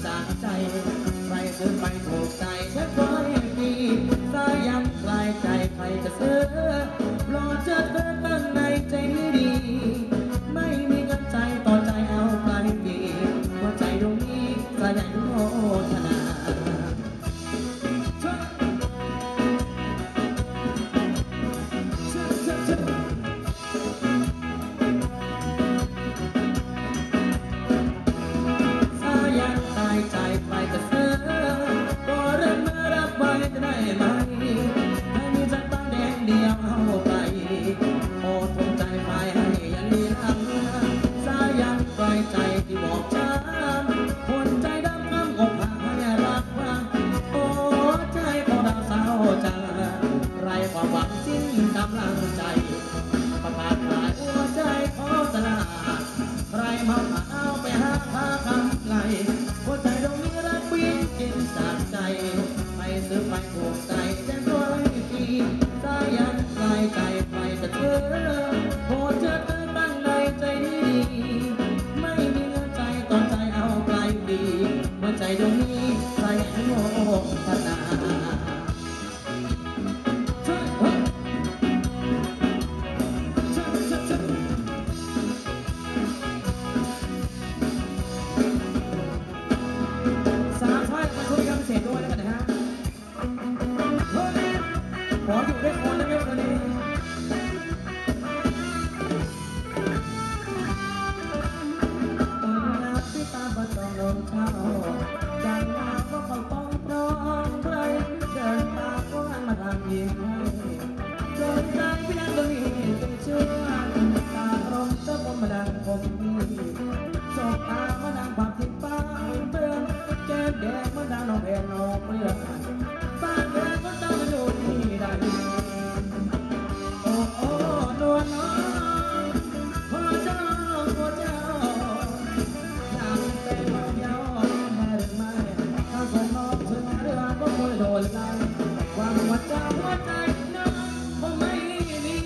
จากใจใครซื้อไปถูกใจแค่ร้อยปีสายันกลายใจใครจะซื้อรอเจอเธอตั้งในใจดีไม่มีเงินใจต่อใจเอาปลายปีหัวใจดวงนี้สายันโมทนาใจใครจะซื้อก็เริ่มมารับไว้จะได้ไหมให้มีใจบ้านแดงเดียวเอาไปโอ้ทนใจไปให้ยันลีลำสายันไกลใจที่บอกช้ำคนใจดำน้ำอกหักให้รักว่าโอ้ใจพอดาวสาวจังไรความหวังสิ้นกำลังใจประกาศขายหัวใจขอตลาดใครมาผ่าเอาไปหาพาคำไหลหัวใจดวงนี้รักวิ่งกินจากใจไม่ซื้อไปถูกใจแต่ตัวไม่ปีสายันกลายใจใครจะเธอโหเจอเธอตั้งในใจดีไม่มีเงินใจต่อใจเอาไกลดีหัวใจดวงนี้สายันโมทนาขออยู่ด้วยคนได้ไหมวันนี้พี่ตาบัดต้องลงเท้าจากงานก็ต้องปลองใครเดินตาก็หันมาทางยิ้มจนใจพี่ยังต้องมีเป็นเชื่อตาลมจะผมมาดังผมนี่สบตามาดังผักที่ป้าเตือนแก้มแดงมาดังน้องแพงน้องเปลือกป้าแดงก็ต้องมาดูที่ใดโอ้โอ้นวลน้องพ่อเจ้าพ่อเจ้าอยากเป็นน้องยาวได้หรือไม่ถ้าส่งน้องถึงเรือก็คงโดนไล่ความหัวใจน้องคงไม่มี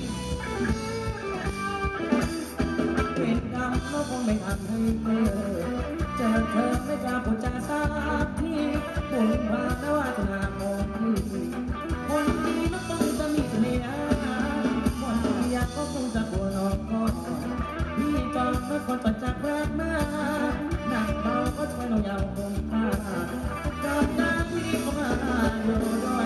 เป็นกรรมน้องคงไม่ทำให้เมื่อเจอเธอไม่กล้าพูดจาสักทีบุญพาและวาสนาของพี่คนดีน้องต้องจะมีเสน่ห์คนดีอยากก็คงจะกลัวน้องก็พี่จอมไม่คนปัจจักแรกมาหนักเบาก็ช่วยน้องยาวคงค่ากับนางพี่ก็มาอยู่ด้วย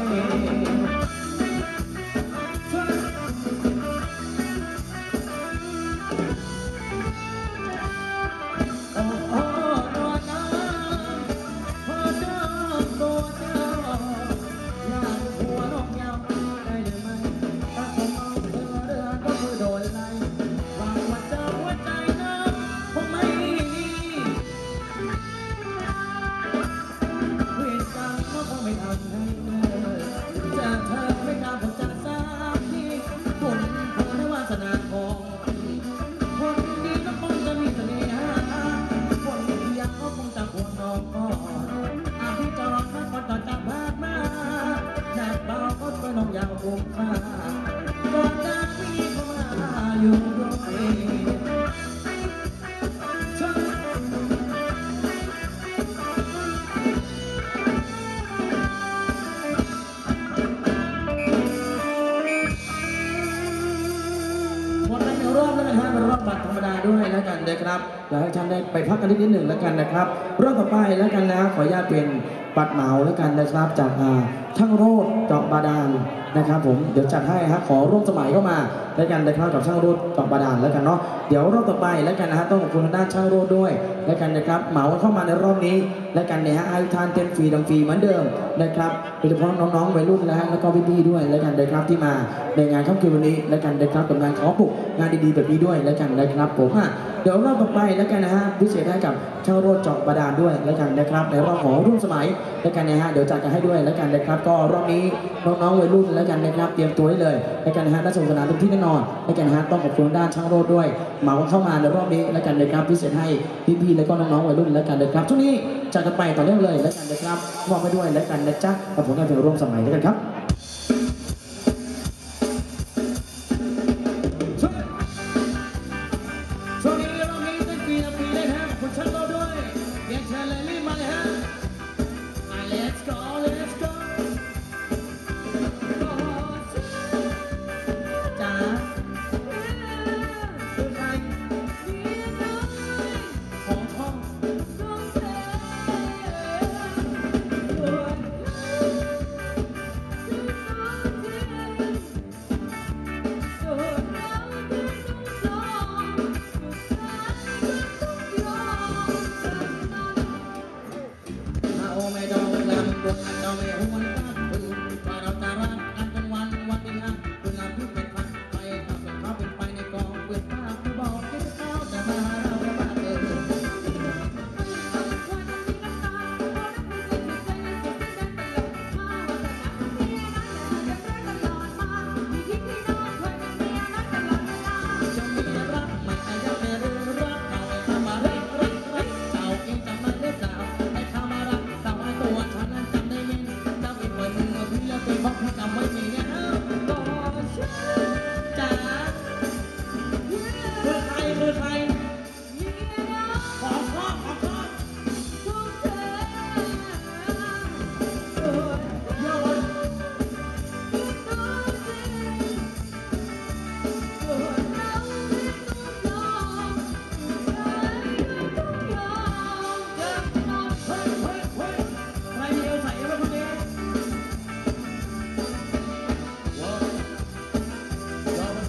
น้องยาวคงค่าก่อนหน้าพี่ก็มาอยู่ด้วยหมดไป1 รอบแล้วนะฮะเป็นรอบบัตรธรรมดาด้วยแล้วกันนะครับอยากให้ท่านได้ไปพักกันนิดหนึ่งแล้วกันนะครับรอบต่อไปแล้วกันนะขออนุญาตเป็นบัตรเหมาแล้วกันนะครับจากช่างโรดเจาะบาดาลนะครับผมเดี๋ยวจัดให้ครับขอร่วมสมัยเข้ามาแล้วกันนะครับกับช่างโรดเจาะบาดาลแล้วกันเนาะเดี๋ยวรอบต่อไปแล้วกันนะฮะต้องขอบคุณทางด้านช่างโรดด้วยแล้วกันนะครับเหมาเข้ามาในรอบนี้แล้วกันเนี่ยฮะให้ทานเต็มฟรีดังฟรีเหมือนเดิมนะครับโดยเฉพาะน้องๆวัยรุ่นนะฮะแล้วก็พี่ๆด้วยแล้วกันนะครับที่มาในงานค่ำคืนวันนี้แล้วกันนะครับกับงานขอปลุกงานดีๆแบบนี้ด้วยแล้วกันนะครับผมเดี๋ยวรอบต่อไปแล้วกันนะฮะพิเศษให้กับช่างโรดเจาะบาดาลด้วยแล้วกันนะครับในรอบของร่วมสมัยแล้วกันนะฮะเดี๋ยวจัดกันให้ด้วยแล้วกันนะครับก็รอบนี้น้องๆวัยรุ่นแล้วกันนะครับเตรียมตัวได้เลยแล้วกันนะฮะและสนุกสนานทุกที่แน่นอนแล้วกันนะฮะต้องขอบคุณด้านช่างโรดด้วยเหมาเข้ามาในรอบนี้แล้วกันนะครับพิเศษให้พี่ๆแล้วก็น้องๆวัยรุ่นแล้วกันนะครับช่วงนี้จัดกันไปต่อเนื่องเลยแล้วกันนะครับมอบไปด้วยแล้วกันนะจ๊ะกับผลงานเพลงร่วมสมัยแล้วกันครับช่วงนี้เรามีตั้งปีละปีเลยนะคุณช่างโรดด้วยเรียนเชิญเลยมาเลยฮะ Let's go Let's go จ๋าคือใครของช่องเราไม่ต้องลำบนเราไม่หวนกลับคืนว่าเราจะรักกันเป็นวันวันที่ห้าคืนลำที่เป็นพันไปทำเป็นเขาเป็นไปในกองเปลือกผ้าไม่บอกที่เขาแต่มาเราจะบ้าเกิน จะมีรักมันแต่ยังไม่รู้รักเราไอ้คำว่ารักเจ้าเองจำมันหรือเปล่าไอ้คำว่ารักเจ้าไอ้ตัวฉันนั้นจำได้ยินจำอีกคนหนึ่งว่าพี่เลิกเป็นเพราะพี่จำไม่มีเนี่ยก็ฉันจ๋าคือใครคือใครขอชอบขอชอบโยนเฮ้ยเฮ้ยเฮ้ยใครมีเอวใส่เอวคนนี้ว้าวว้าว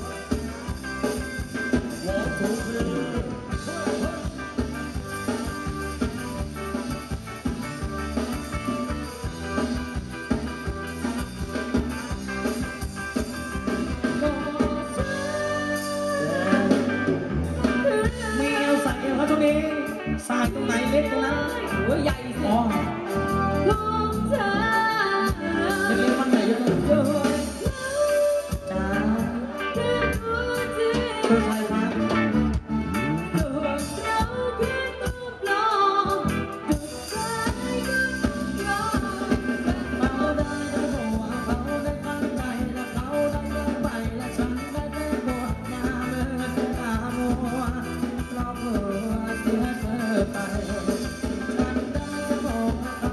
ว้าวถูกเลยเฮ้ยเฮ้ย มีเอวใส่เอวเขาตรงนี้สายตรงไหนเล็กตรงนั้นหัวใหญ่สิอ๋อเล็กๆมันใหญ่เยอะเลยจ้าคือใครครับเขาได้แต่บอกว่าเขาได้ตั้งใจและเขาได้ลงไปและฉันได้แค่บทหน้าเมื่อเธอตามัวเพราะเธอเสียเธอไปฉันได้แต่บอกว่า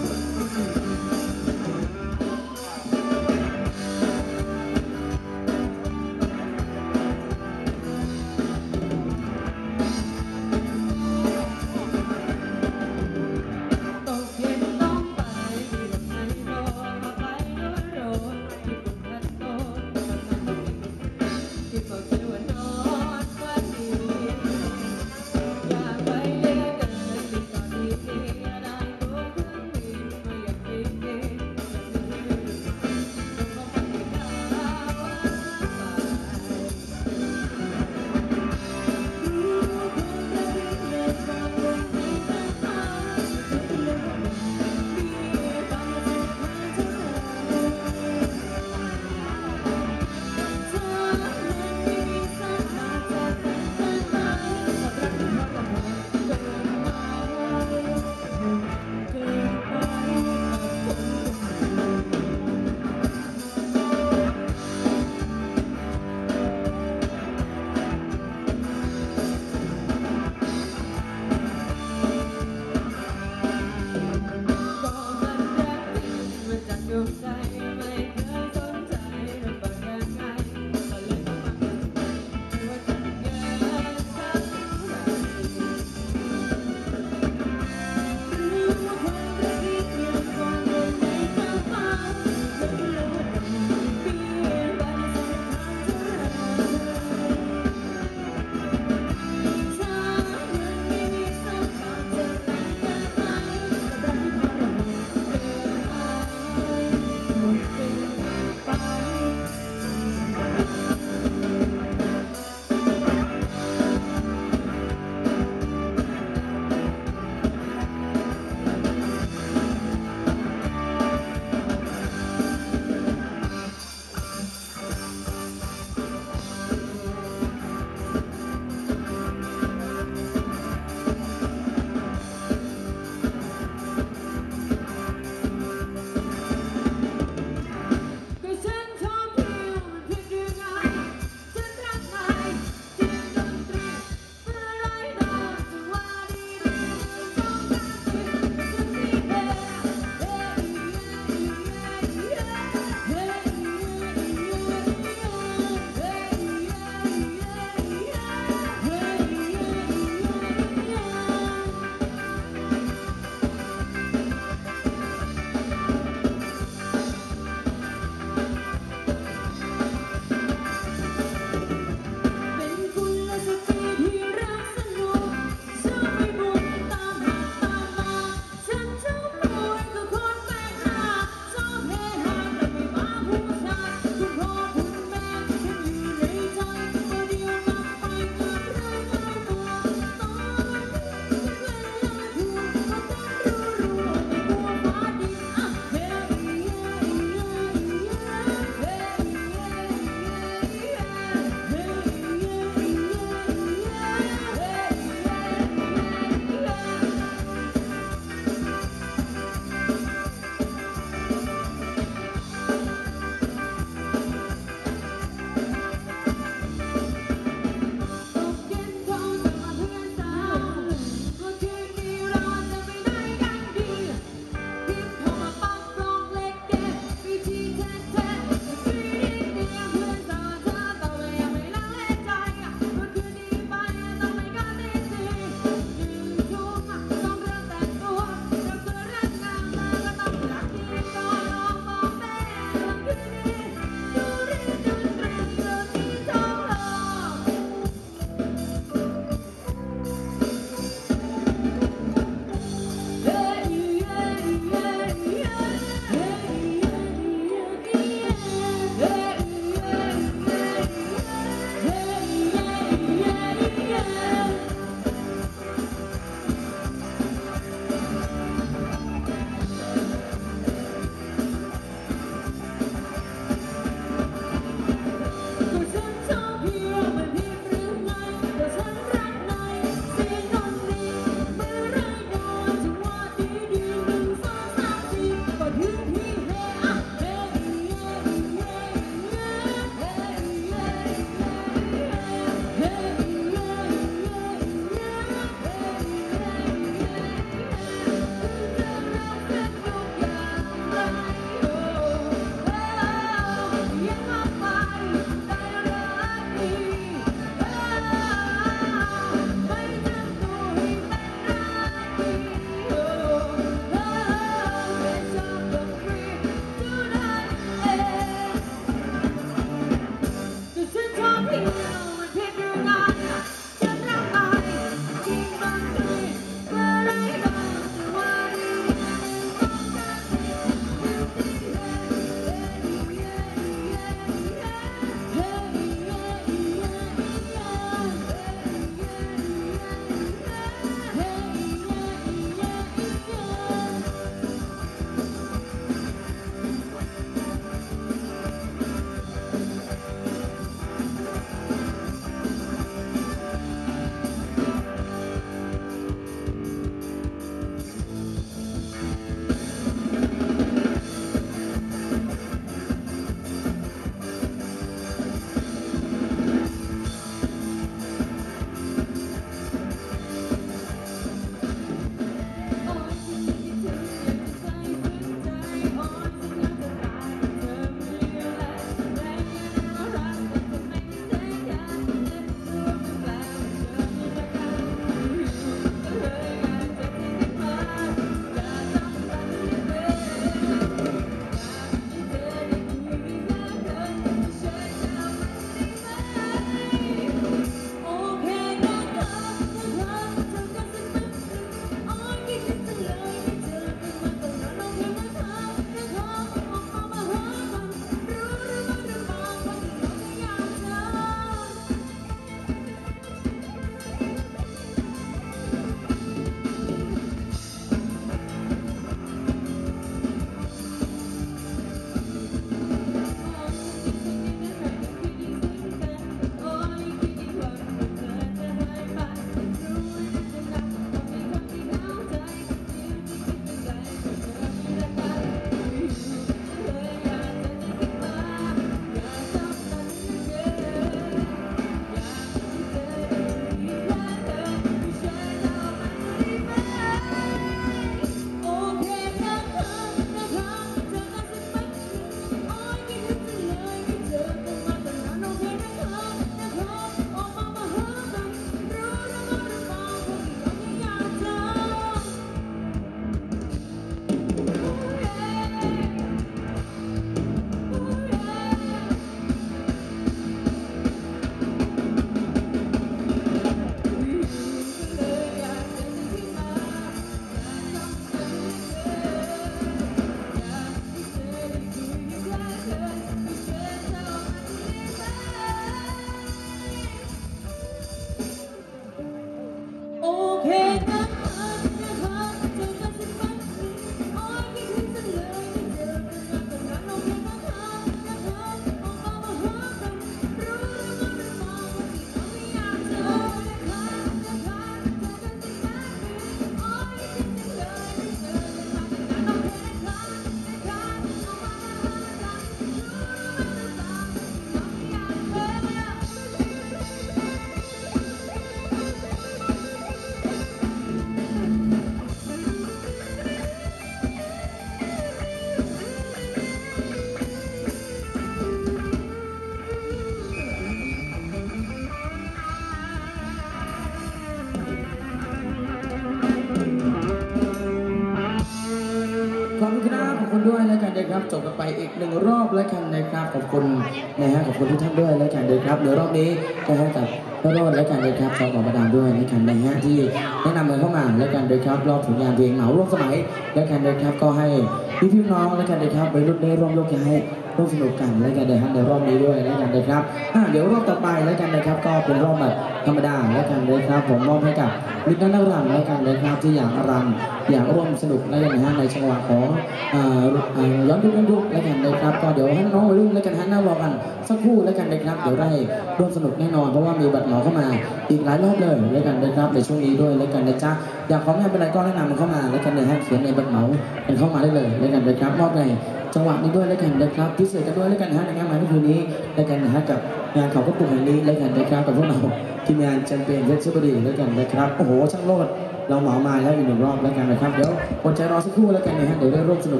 คุณด้วยแล้วกันนะครับจบกันไปอีก1รอบแล้วกันนะครับขอบคุณนะฮะขอบคุณทุกท่านด้วยแล้วกันนะครับเดี๋ยวรอบนี้นะฮะกับพระโรจน์แล้วกันนะครับจอมบาดาลด้วยแล้วกันนะฮะที่แนะนำกันเข้ามาแล้วกันนะครับรอบผลงานเพลงเหมาร่วมสมัยแล้วกันนะครับก็ให้พี่น้องแล้วกันนะครับไปรุ่นได้ร่วมยกย้ายร่วมสนุกกันแล้วกันนะครับในรอบนี้ด้วยแล้วกันนะครับเดี๋ยวรอบต่อไปแล้วกันนะครับก็เป็นรอบแบบธรรมดาแล้วกันนะครับผมมอบให้กับมิตรนักรำแล้วกันนะครับที่อยากรำอยากร่วมสนุกแล้วกันนะฮะในจังหวะของย้อนยุคแล้วกันนะครับก็เดี๋ยวให้น้องวัยรุ่นแล้วกันฮะนั่งรอกันสักครู่แล้วกันนะครับเดี๋ยวได้ร่วมสนุกแน่นอนเพราะว่ามีบัตรเหมาเข้ามาอีกหลายรอบเลยแล้วกันนะครับในช่วงนี้ด้วยแล้วกันนะจ๊ะอยากของงานเป็นอะไรก็แนะนำมันเข้ามาแล้วกันนะฮะเขียนในบัตรเหมาเป็นเข้ามาได้เลยแล้วกันนะครับมอบในจังหวะนี้ด้วยแล้วกันนะครับพิเศษกันด้วยแล้วกันนะฮะในงานหมายคืนนี้แล้วกันนะฮะกับงานเขาก็ปลุกแห่งนี้แล้วกันนะครับกับพวกเราทีมงานแชมเปี้ยนเพชรบุรีแล้วกันนะครับโอ้โหช่างโลดเราเหมามาแล้วอีก1รอบแล้วกันนะครับเดี๋ยวอดใจรอสักครู่แล้วกันนะฮะเดี๋ยวได้ร่วมสนุก